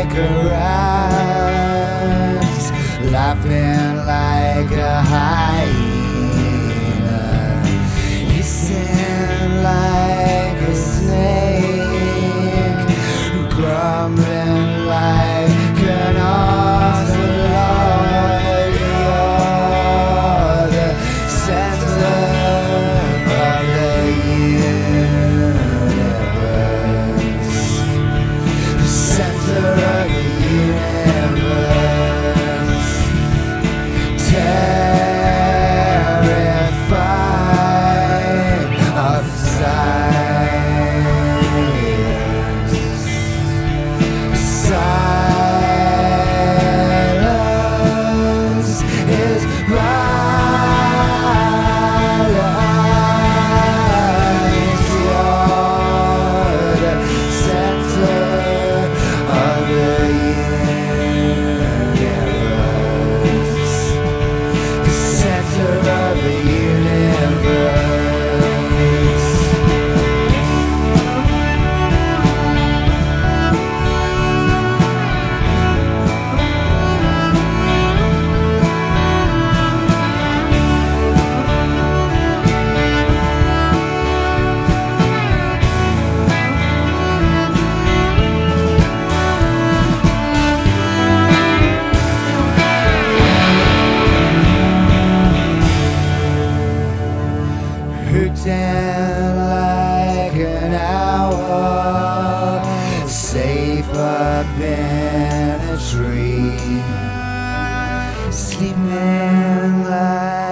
like a rat, laughing like a hyena, hissing like a snake, grumbling like an ocelot. You're the center of the universe, the center of the universe, terrified of silence. Silence is violence. You're the center of the universe, the center of the universe. Hooked in like an owl, safe up in a tree, sleeping like